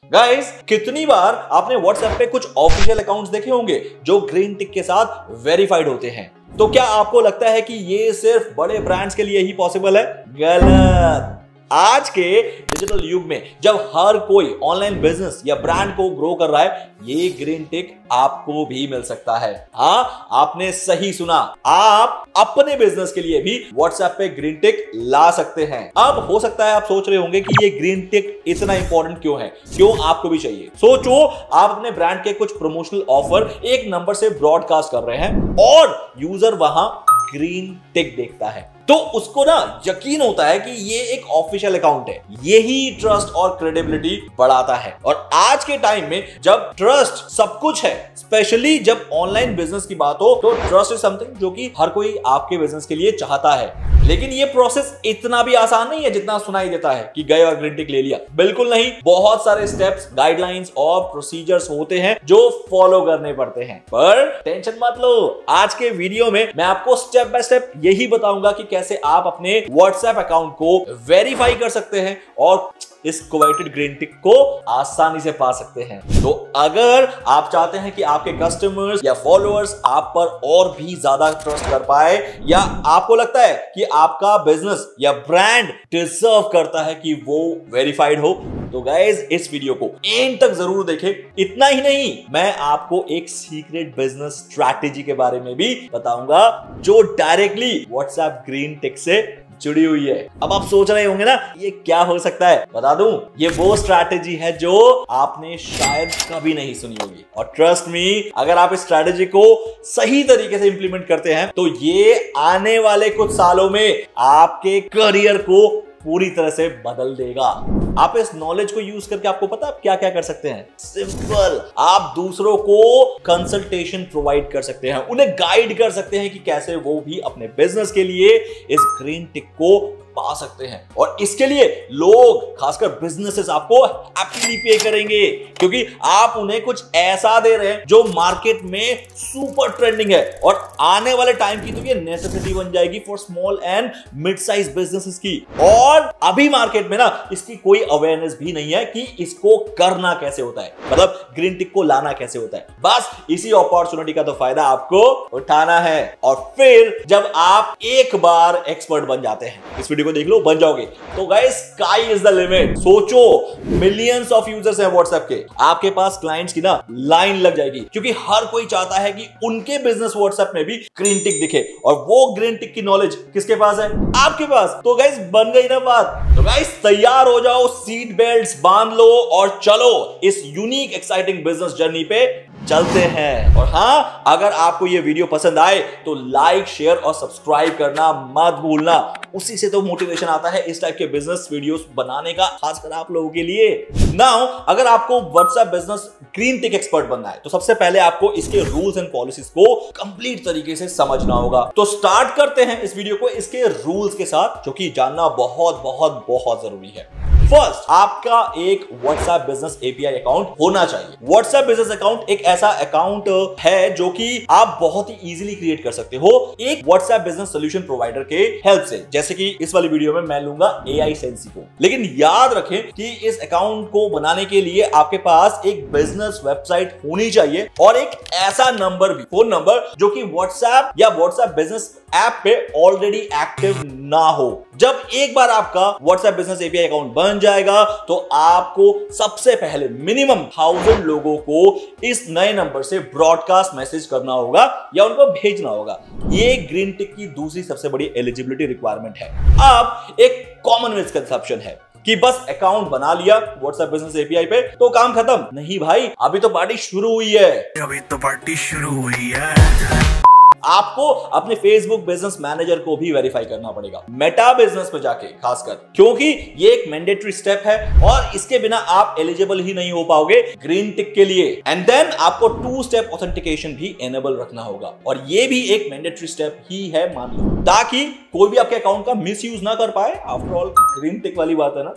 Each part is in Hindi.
गाइस, कितनी बार आपने व्हाट्सएप पे कुछ ऑफिशियल अकाउंट्स देखे होंगे जो ग्रीन टिक के साथ वेरीफाइड होते हैं। तो क्या आपको लगता है कि ये सिर्फ बड़े ब्रांड्स के लिए ही पॉसिबल है? गलत। आज के डिजिटल युग में जब हर कोई ऑनलाइन बिजनेस या ब्रांड को ग्रो कर रहा है, ये ग्रीन टिक आपको भी मिल सकता है। हाँ, आपने सही सुना, आप अपने बिजनेस के लिए भी व्हाट्सएप पे ग्रीन टिक ला सकते हैं। अब हो सकता है आप सोच रहे होंगे कि ये ग्रीन टिक इतना इंपॉर्टेंट क्यों है, क्यों आपको भी चाहिए। सोचो, आप अपने ब्रांड के कुछ प्रमोशनल ऑफर एक नंबर से ब्रॉडकास्ट कर रहे हैं और यूजर वहां ग्रीन टिक देखता है, तो उसको ना यकीन होता है कि ये एक ऑफिशियल अकाउंट है। यही ट्रस्ट और क्रेडिबिलिटी बढ़ाता है। और आज के टाइम में जब ट्रस्ट सब कुछ है, स्पेशली जब ऑनलाइन बिजनेस की बात हो, तो ट्रस्ट इज समथिंग जो कि हर कोई आपके बिजनेस के लिए चाहता है। लेकिन ये प्रोसेस इतना भी आसान नहीं है जितना सुनाई देता है कि गए और ग्रीन टिक ले लिया। बिल्कुल नहीं, बहुत सारे स्टेप्स, गाइडलाइंस और प्रोसीजर्स होते हैं जो फॉलो करने पड़ते हैं। पर टेंशन मत लो, आज के वीडियो में मैं आपको स्टेप बाय स्टेप यही बताऊंगा कि कैसे आप अपने व्हाट्सएप अकाउंट को वेरीफाई कर सकते हैं और इस कोवेटेड ग्रीन टिक को आसानी से पा सकते हैं। तो अगर आप चाहते हैं कि आपके कस्टमर्स या फॉलोअर्स आप पर और भी ज्यादा ट्रस्ट कर पाए, या आपको लगता है कि आपका बिजनेस या ब्रांड डिजर्व करता है कि वो वेरीफाइड हो, तो गाइस इस वीडियो को एंड तक जरूर देखें। इतना ही नहीं, मैं आपको एक सीक्रेट बिजनेस स्ट्रैटेजी के बारे में भी बताऊंगा जो डायरेक्टली व्हाट्सएप ग्रीन टिक से जुड़ी हुई है। अब आप सोच रहे होंगे ना, ये क्या हो सकता है? बता दूं, ये वो स्ट्रैटेजी है जो आपने शायद कभी नहीं सुनी होगी। और ट्रस्ट मी, अगर आप इस स्ट्रैटेजी को सही तरीके से इंप्लीमेंट करते हैं तो ये आने वाले कुछ सालों में आपके करियर को पूरी तरह से बदल देगा। आप इस नॉलेज को यूज करके आपको पता आप क्या क्या कर सकते हैं? सिंपल, आप दूसरों को कंसल्टेशन प्रोवाइड कर सकते हैं, उन्हें गाइड कर सकते हैं कि कैसे वो भी अपने बिजनेस के लिए इस ग्रीन टिक को पा सकते हैं। और इसके लिए लोग, खासकर बिजनेसेस, आपको हैप्पीली पे करेंगे, क्योंकि आप उन्हें कुछ ऐसा दे रहे हैं जो मार्केट में सुपर ट्रेंडिंग है और आने वाले टाइम की तो ये नेसेसिटी बन जाएगी for small and mid size businesses की। और अभी मार्केट में ना इसकी कोई अवेयरनेस भी नहीं है कि इसको करना कैसे होता है, मतलब ग्रीन टिक को लाना कैसे होता है। बस इसी अपॉर्चुनिटी का तो फायदा आपको उठाना है। और फिर जब आप एक बार एक्सपर्ट बन जाते हैं, इस वीडियो को देख लो, बन जाओगे, तो guys sky is the limit. सोचो, मिलियंस ऑफ यूजर्स हैं व्हाट्सएप के, आपके पास क्लाइंट्स की ना लाइन लग जाएगी, क्योंकि हर कोई चाहता है कि उनके बिजनेस व्हाट्सएप में भी ग्रीन टिक दिखे। और वो ग्रीन टिक की नॉलेज किसके पास है? आपके पास। तो गाइस बन गई ना बात। तो गाइस तैयार हो जाओ, सीट बेल्ट्स बांध लो और चलो इस यूनिक एक्साइटिंग बिजनेस जर्नी पे चलते हैं। और हाँ, अगर आपको ये वीडियो पसंद आए तो लाइक, शेयर और सब्सक्राइब करना मत भूलना। उसी से तो मोटिवेशन आता है इस टाइप के बिजनेस वीडियोस बनाने का, खासकर आप लोगों के लिए। नाउ, अगर आपको WhatsApp business green tick expert बनना है तो सबसे पहले आपको इसके रूल्स एंड पॉलिसीज को कंप्लीट तरीके से समझना होगा। तो स्टार्ट करते हैं इस वीडियो को इसके रूल्स के साथ, जो कि जानना बहुत बहुत बहुत जरूरी है। फर्स्ट, आपका एक व्हाट्सएप बिजनेस एपीआई अकाउंट होना चाहिए। व्हाट्सएप बिजनेस अकाउंट एक ऐसा अकाउंट है जो कि आप बहुत ही इजीली क्रिएट कर सकते हो एक व्हाट्सएप बिजनेस सॉल्यूशन प्रोवाइडर के हेल्प से, जैसे कि इस वाली वीडियो में मैं लूंगा AI सेंसी को। लेकिन याद रखें कि इस अकाउंट को बनाने के लिए आपके पास एक बिजनेस वेबसाइट होनी चाहिए और एक ऐसा नंबर भी, फोन नंबर, जो कि व्हाट्सएप या व्हाट्सएप बिजनेस ऐप पे ऑलरेडी एक्टिव ना हो। जब एक बार आपका व्हाट्सएप बिजनेस एपीआई अकाउंट बन जाएगा तो आपको सबसे पहले मिनिमम 1000 लोगों को इस नए नंबर से ब्रॉडकास्ट मैसेज करना होगा या उनको भेजना होगा। ये ग्रीन टिक की दूसरी सबसे बड़ी एलिजिबिलिटी रिक्वायरमेंट है। अब एक कॉमन मिसकंसेप्शन है कि बस अकाउंट बना लिया व्हाट्सएप बिजनेस एपीआई पे तो काम खत्म। नहीं भाई, अभी तो पार्टी शुरू हुई है। आपको अपने फेसबुक बिजनेस मैनेजर को भी वेरीफाई करना पड़ेगा, मेटा बिजनेस पे जाके खासकर, क्योंकि ये एक मैंडेटरी स्टेप है और इसके बिना आप एलिजिबल ही नहीं हो पाओगे ग्रीन टिक के लिए। एंड देन आपको 2 स्टेप ऑथेंटिकेशन भी एनेबल रखना होगा और ये भी एक मैंडेटरी स्टेप ही है, मान लो, ताकि कोई भी आपके अकाउंट का मिसयूज ना कर पाए। आफ्टर ऑल ग्रीन टिक वाली बात है ना।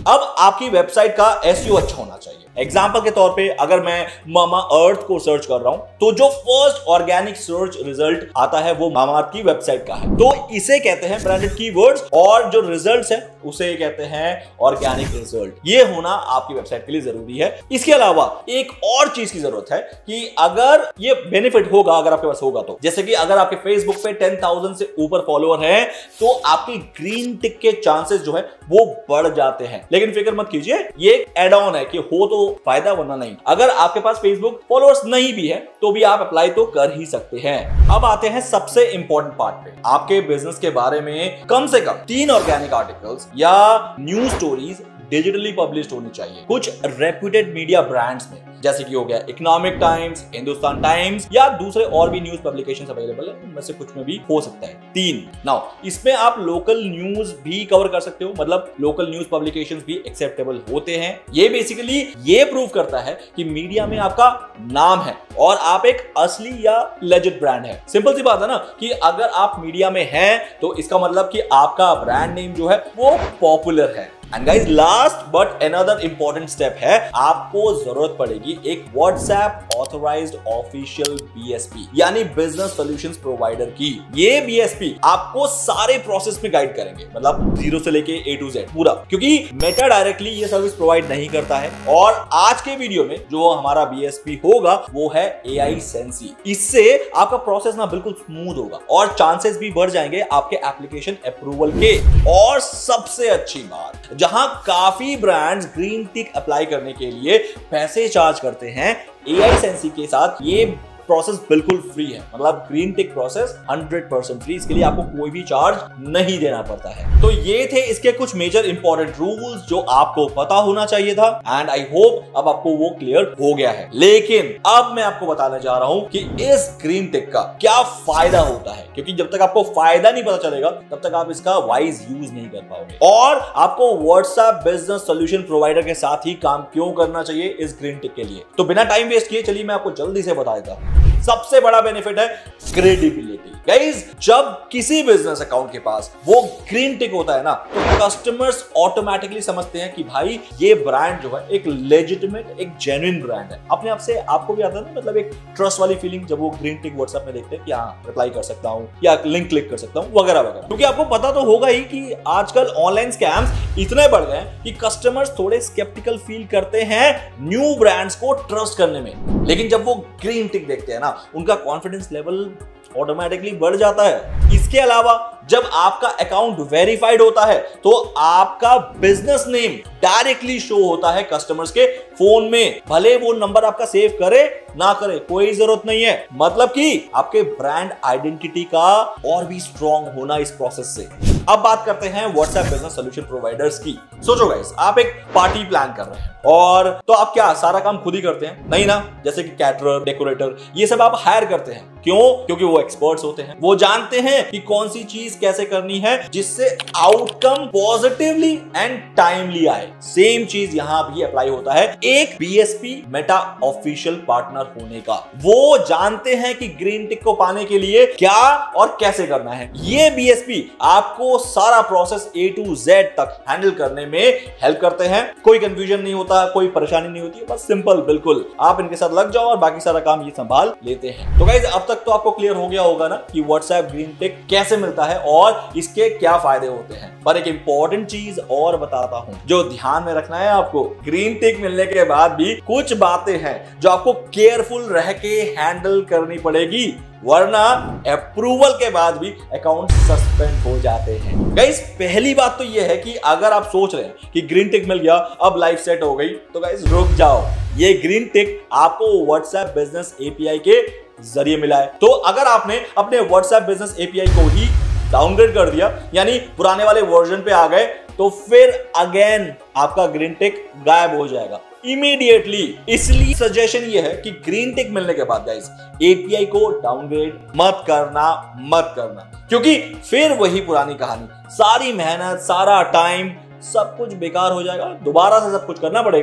अब आपकी वेबसाइट का एसईओ अच्छा होना चाहिए। एग्जाम्पल के तौर पे अगर मैं मामा अर्थ को सर्च कर रहा हूं तो जो फर्स्ट ऑर्गेनिक सर्च रिजल्ट आता है वो मामा अर्थ की वेबसाइट का है, तो इसे कहते हैं ब्रांडेड कीवर्ड्स, और जो रिजल्ट्स है उसे कहते हैं ऑर्गेनिक रिजल्ट। ये होना आपकी वेबसाइट के लिए जरूरी है। इसके अलावा एक और चीज की जरूरत है कि अगर ये बेनिफिट होगा, अगर आपके पास होगा तो, जैसे कि अगर आपके फेसबुक पे 10,000 से ऊपर फॉलोअर हैं तो आपकी ग्रीन टिक के चांसेस जो है वो बढ़ जाते हैं। लेकिन फिक्र मत कीजिए, ये एक एड ऑन है कि हो तो फायदा वरना नहीं। अगर आपके पास फेसबुक फॉलोअर्स नहीं भी है तो भी आप अप्लाई तो कर ही सकते हैं। अब आते हैं सबसे इंपॉर्टेंट पार्ट पे। आपके बिजनेस के बारे में कम से कम 3 ऑर्गेनिक आर्टिकल्स या न्यूज स्टोरीज डिजिटली पब्लिश होनी चाहिए कुछ रेप्यूटेड मीडिया ब्रांड्स में, जैसे कि हो गया इकोनॉमिक टाइम्स, हिंदुस्तान टाइम्स या दूसरे और भी न्यूज पब्लिकेशंस अवेलेबल है, उनमें से कुछ में भी हो सकता है। 3 नाउ इसमें आप लोकल न्यूज भी कवर कर सकते हो, मतलब लोकल न्यूज पब्लिकेशंस भी एक्सेप्टेबल होते हैं। ये बेसिकली ये प्रूव करता है कि मीडिया में आपका नाम है और आप एक असली या लेजिट ब्रांड है। सिंपल सी बात है ना कि अगर आप मीडिया में हैं तो इसका मतलब कि आपका ब्रांड नेम जो है वो पॉपुलर है। And guys last but another important step है, आपको जरूरत पड़ेगी एक व्हाट्सएप ऑथराइज्ड ऑफिशियल बीएसपी यानी बिजनेस सॉल्यूशंस प्रोवाइडर की। ये बीएसपी आपको सारे प्रोसेस में गाइड करेंगे, मतलब 0 से लेके A to Z पूरा, क्योंकि मेटा डायरेक्टली ये सर्विस प्रोवाइड नहीं करता है। और आज के वीडियो में जो हमारा बीएसपी होगा वो है AI सेंसी। इससे आपका प्रोसेस ना बिल्कुल स्मूथ होगा और चांसेस भी बढ़ जाएंगे आपके एप्लीकेशन अप्रूवल के। और सबसे अच्छी बात, जहां काफी ब्रांड्स ग्रीन टिक अप्लाई करने के लिए पैसे चार्ज करते हैं, AI सेंसी के साथ ये प्रोसेस बिल्कुल फ्री है, मतलब ग्रीन टिक प्रोसेस 100% फ्री। इसके लिए आपको कोई भी चार्ज नहीं देना पड़ता है। तो ये थे इसके कुछ मेजर इंपॉर्टेंट रूल्स जो आपको पता होना चाहिए था, एंड आई होप अब आपको वो क्लियर हो गया है। लेकिन अब मैं आपको बताने जा रहा हूं कि इस ग्रीन टिक का क्या फायदा होता है, क्योंकि जब तक आपको फायदा नहीं पता चलेगा तब तक आप इसका वाइज यूज नहीं कर पाओगे। और आपको व्हाट्सएप बिजनेस सॉल्यूशन प्रोवाइडर के साथ ही काम क्यों करना चाहिए इस ग्रीन टिक के लिए, तो बिना टाइम वेस्ट किए चलिए मैं आपको जल्दी से बता देता हूं। सबसे बड़ा बेनिफिट है क्रेडिबिलिटी। गाइस जब किसी बिजनेस अकाउंट के पास वो ग्रीन टिक होता है ना तो कस्टमर्स ऑटोमेटिकली समझते हैं कि भाई ये ब्रांड जो है एक लेजिटिमेट, एक जेन्युइन ब्रांड है। अपने आप से आपको भी आता है ना, मतलब एक ट्रस्ट वाली फीलिंग जब वो ग्रीन टिक व्हाट्सएप में देखते हैं कि हाँ रिप्लाई कर सकता हूँ या लिंक क्लिक कर सकता हूँ वगैरह वगैरह। क्योंकि आपको पता तो होगा ही कि आजकल ऑनलाइन स्कैम्स इतने बढ़ गए हैं कि कस्टमर्स थोड़े स्केप्टिकल फील करते हैं न्यू ब्रांड्स को ट्रस्ट करने में। लेकिन जब वो ग्रीन टिक देखते हैं ना उनका कॉन्फिडेंस लेवल ऑटोमेटिकली बढ़ जाता है। इसके अलावा जब आपका अकाउंट वेरीफाइड होता है तो आपका बिजनेस नेम डायरेक्टली शो होता है कस्टमर्स के फोन में, भले वो नंबर आपका सेव करे ना करे कोई जरूरत नहीं है। मतलब कि आपके ब्रांड आइडेंटिटी का और भी स्ट्रॉन्ग होना इस प्रोसेस से। अब बात करते हैं व्हाट्सएप बिजनेस सॉल्यूशन प्रोवाइडर्स की। सोचो गाइस, आप एक पार्टी प्लान कर रहे हैं और तो आप क्या सारा काम खुद ही करते हैं? नहीं ना, जैसे कि कैटरर, डेकोरेटर, ये सब आप हायर करते हैं। क्यों? क्योंकि वो एक्सपर्ट्स होते हैं, वो जानते हैं कि कौन सी चीज कैसे करनी है जिससे आउटकम पॉजिटिवली एंड टाइमली आए। सेम चीज यहां भी अप्लाई होता है एक बीएसपी मेटा ऑफिशियल पार्टनर होने का। वो जानते हैं कि ग्रीन टिक को पाने के लिए क्या और कैसे करना है। ये बीएसपी आपको सारा प्रोसेस A to Z तक हैंडल करने में हेल्प करते हैं। कोई कंफ्यूजन नहीं होता, कोई परेशानी नहीं होती, बस सिंपल बिल्कुल आप इनके साथ लग जाओ और बाकी सारा काम ये संभाल लेते हैं। तो गाइस अब तक तो आपको क्लियर हो गया होगा ना कि व्हाट्सएप ग्रीन टिक कैसे मिलता है और इसके क्या फायदे होते हैं। पर एक इंपॉर्टेंट चीज और बताता हूं जो ध्यान में रखना है आपको। ग्रीन टिक मिलने के बाद भी कुछ बातें हैं जो आपको केयरफुल रह के हैंडल करनी पड़ेगी, वरना अप्रूवल के बाद भी अकाउंट सस्पेंड हो जाते हैं। गाइस पहली बात तो यह है कि अगर आप सोच रहे हैं कि ग्रीन टिक मिल गया अब लाइफ सेट हो गई, तो गाइस रुक जाओ। ये ग्रीन टिक आपको व्हाट्सएप बिजनेस एपीआई के जरिए मिला है। तो अगर आपने अपने व्हाट्सएप बिजनेस एपीआई को ही डाउनग्रेड कर दिया, यानी पुराने वाले वर्जन पे आ गए, तो फिर अगेन आपका ग्रीन टिक गायब हो जाएगा इमीडिएटली। इसलिए सजेशन ये है कि ग्रीन टिक मिलने के बाद गाइस एपीआई को डाउनग्रेड मत करना, क्योंकि फिर वही पुरानी कहानी, सारी मेहनत, सारा टाइम, सब कुछ बेकार हो जाएगा, दोबारा से सब कुछ करना पड़ेगा।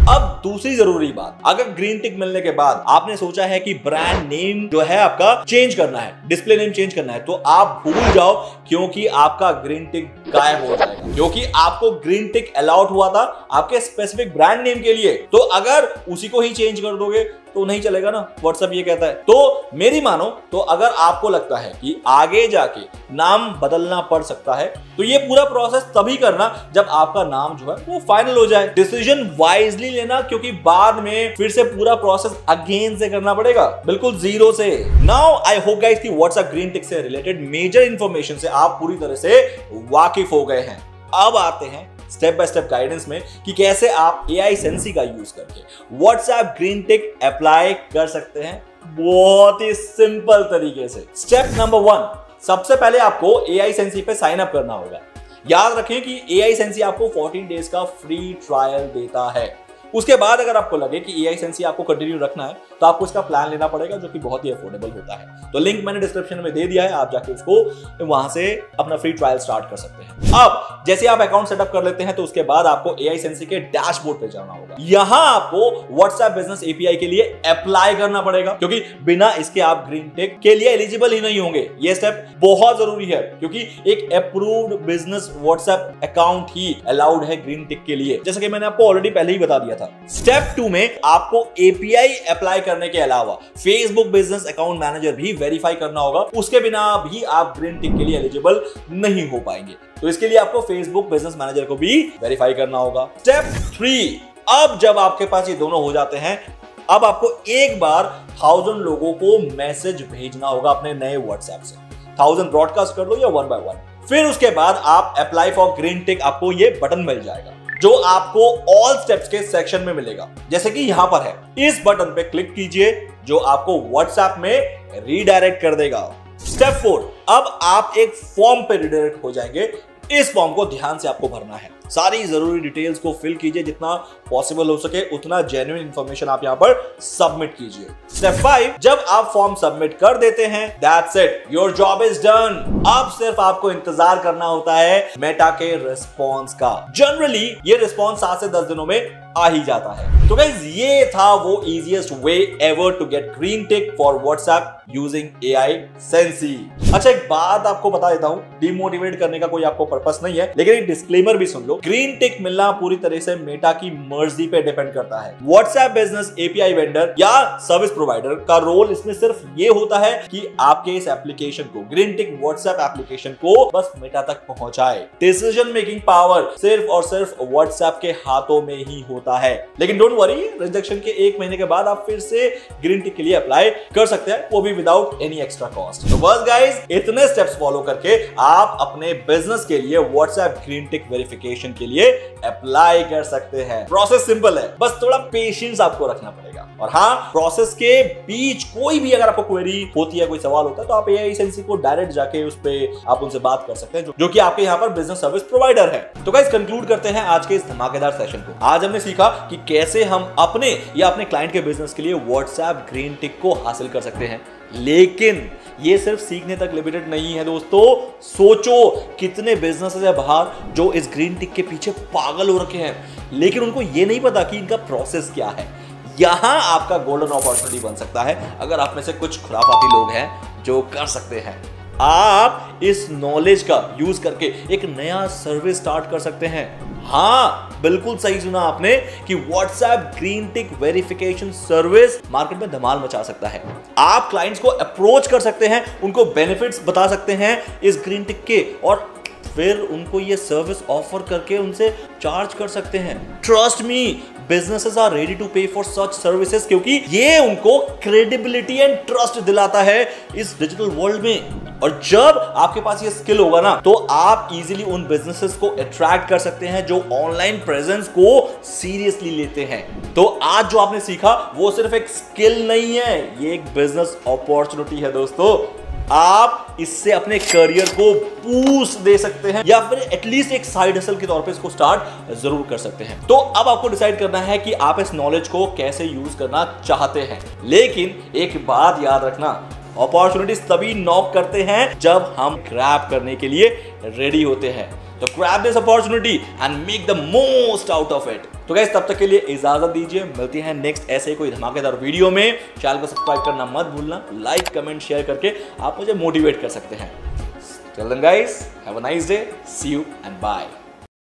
अब दूसरी जरूरी बात, अगर ग्रीन टिक मिलने के बाद आपने सोचा है कि ब्रांड नेम जो है आपका चेंज करना है, डिस्प्ले नेम चेंज करना है, तो आप भूल जाओ, क्योंकि आपका ग्रीन टिक गायब हो जाएगा। क्योंकि आपको ग्रीन टिक अलाउड हुआ था आपके स्पेसिफिक ब्रांड नेम के लिए, तो अगर उसी को ही चेंज कर दोगे तो नहीं चलेगा ना, व्हाट्सएप ये कहता है। तो मेरी मानो तो अगर आपको लगता है कि आगे जाके नाम बदलना पड़ सकता है, तो ये पूरा प्रोसेस तभी करना जब आपका नाम जो है वो फाइनल हो जाए। डिसीजन वाइजली लेना, क्योंकि बाद में फिर से पूरा प्रोसेस अगेन से करना पड़ेगा, बिल्कुल जीरो से। नाउ आई होप गाइस कि व्हाट्सएप ग्रीन टिक से रिलेटेड मेजर इंफॉर्मेशन से आप पूरी तरह से वाकिफ हो गए हैं। अब आते हैं स्टेप बाय स्टेप गाइडेंस में कि कैसे आप AI सेंसी का यूज करके व्हाट्सएप ग्रीन टिक अप्लाई कर सकते हैं बहुत ही सिंपल तरीके से। स्टेप नंबर 1, सबसे पहले आपको AI सेंसी पे साइन अप करना होगा। याद रखें कि AI सेंसी आपको 14 डेज का फ्री ट्रायल देता है। उसके बाद अगर आपको लगे कि AI सेंसी आपको कंटिन्यू रखना है, तो आपको इसका प्लान लेना पड़ेगा, जो कि बहुत ही अफोर्डेबल होता है। तो लिंक मैंने डिस्क्रिप्शन में दे दिया है, आप जाके उसको वहां से अपना फ्री ट्रायल स्टार्ट कर सकते हैं। अब जैसे आप अकाउंट सेटअप कर लेते हैं, तो उसके बाद आपको AI सेंसी के डैशबोर्ड पे जाना होगा। यहां आपको WhatsApp बिजनेस API के लिए अप्लाई करना पड़ेगा, क्योंकि बिना इसके आप ग्रीन टिक के लिए एलिजिबल ही नहीं होंगे। ये स्टेप बहुत जरूरी है, क्योंकि एक अप्रूव्ड बिजनेस WhatsApp अकाउंट ही अलाउड है ग्रीन टिक के लिए, जैसा कि मैंने आपको ऑलरेडी पहले ही बता दिया था। स्टेप 2 में आपको API अप्लाई करने के अलावा Facebook बिजनेस अकाउंट मैनेजर भी वेरीफाई करना होगा। उसके बिना भी आप ग्रीन टिक के लिए एलिजिबल नहीं हो पाएंगे, तो इसके लिए आपको Facebook बिजनेस मैनेजर को भी वेरीफाई करना होगा। स्टेप 3, अब जब आपके पास ये दोनों हो जाते हैं, अब आपको एक बार 1000 लोगों को मैसेज भेजना होगा अपने नए WhatsApp से। 1000 ब्रॉडकास्ट कर लो या 1 by 1। फिर उसके बाद आप अप्लाई फॉर ग्रीन टिक, आपको ये बटन मिल जाएगा, जो आपको ऑल स्टेप्स के सेक्शन में मिलेगा, जैसे कि यहां पर है। इस बटन पे क्लिक कीजिए, जो आपको WhatsApp में रीडायरेक्ट कर देगा। स्टेप 4, अब आप एक फॉर्म पे रीडायरेक्ट हो जाएंगे। इस फॉर्म को ध्यान से आपको भरना है, सारी जरूरी डिटेल्स को फिल कीजिए, जितना पॉसिबल हो सके उतना जेन्युइन इंफॉर्मेशन आप यहां पर सबमिट कीजिए। स्टेप 5, जब आप फॉर्म सबमिट कर देते हैं, that's it, your job is done. अब सिर्फ आपको इंतजार करना होता है मेटा के रिस्पॉन्स का। जनरली ये रिस्पॉन्स 7 से 10 दिनों में आ ही जाता है। तो गाइस, ये था वो easiest way ever to get green tick for WhatsApp using AI Sensy. अच्छा, एक बात आपको बता देता हूं, डिमोटिवेट करने का कोई आपको पर्पस नहीं है, लेकिन एक डिस्क्लेमर भी सुन लो। ग्रीन टिक मिलना पूरी तरह से मेटा की मर्जी पे डिपेंड करता है। WhatsApp बिजनेस API वेंडर या सर्विस प्रोवाइडर का रोल इसमें सिर्फ ये होता है कि आपके इस एप्लीकेशन को, ग्रीन टिक WhatsApp एप्लीकेशन को बस मेटा तक पहुंचाए। डिसीजन मेकिंग पावर सिर्फ और सिर्फ WhatsApp के हाथों में ही होता है। लेकिन डोंट वरी, रिजेक्शन के 1 महीने के बाद आप फिर से ग्रीन टिक के लिए अप्लाई कर सकते हैं, वो भी विदाउट एनी एक्स्ट्रा कॉस्ट। तो बस गाइस, इतने स्टेप्स फॉलो करके आप अपने बिजनेस के लिए WhatsApp ग्रीन टिक वेरिफिकेशन के लिए अप्लाई कर सकते हैं। प्रोसेस सिंपल है, बस थोड़ा पेशेंस आपको रखना पड़ेगा। और हाँ, प्रोसेस के बीच कोई भी अगर आपको क्वेरी होती है, कोई सवाल होता है, तो आप AI सेंसी को डायरेक्ट जाके उस पे आप उनसे बात कर सकते हैं, जो कि आपके यहाँ पर बिजनेस सर्विस प्रोवाइडर है। तो गाइस, कंक्लूड करते हैं आज के इस धमाकेदार सेशन को। आज हमने सीखा कि कैसे हम अपने या अपने क्लाइंट के बिजनेस के लिए WhatsApp ग्रीन टिक को हासिल कर सकते हैं। लेकिन ये सिर्फ सीखने तक लिमिटेड नहीं है दोस्तों। सोचो, कितने बिजनेसेस है बाहर जो इस ग्रीन टिक के पीछे पागल हो रखे हैं, लेकिन उनको ये नहीं पता कि इनका प्रोसेस क्या है। यहां आपका गोल्डन अपॉर्चुनिटी बन सकता है, अगर आप में से कुछ खुराफाती लोग हैं जो कर सकते हैं। आप इस नॉलेज का यूज करके एक नया सर्विस स्टार्ट कर सकते हैं। हाँ, बिल्कुल सही सुना आपने कि WhatsApp green tick verification service market में धमाल मचा सकता है। आप क्लाइंट्स को अप्रोच कर सकते हैं, उनको बेनिफिट्स बता सकते हैं इस ग्रीन टिक के, और फिर उनको ये सर्विस ऑफर करके उनसे चार्ज कर सकते हैं। Trust me, businesses are ready to pay for such services, क्योंकि ये उनको क्रेडिबिलिटी एंड ट्रस्ट दिलाता है इस डिजिटल वर्ल्ड में। और जब आपके पास ये स्किल होगा ना, तो आप इजीली उन बिजनेसेस को अट्रैक्ट कर सकते हैं जो ऑनलाइन प्रेजेंस को सीरियसली लेते हैं। तो आज जो आपने सीखा वो सिर्फ एक स्किल नहीं है, ये एक बिजनेस अपॉर्चुनिटी है दोस्तों। आप इससे अपने करियर को बूस्ट दे सकते हैं, या फिर एटलीस्ट एक साइड हसल के तौर पे इसको स्टार्ट जरूर कर सकते हैं। तो अब आपको डिसाइड करना है कि आप इस नॉलेज को कैसे यूज करना चाहते हैं। लेकिन एक बात याद रखना, अपॉर्चुनिटीज तभी नॉक करते हैं जब हम ग्रैब करने के लिए रेडी होते हैं। तो grab this opportunity and make the most out of it. तो गाइस तब तक के लिए इजाजत दीजिए, मिलते हैं नेक्स्ट ऐसे ही कोई धमाकेदार वीडियो में। चैनल को सब्सक्राइब करना मत भूलना, लाइक कमेंट शेयर करके आप मुझे मोटिवेट कर सकते हैं। Till then guys, have a nice day, see you and bye.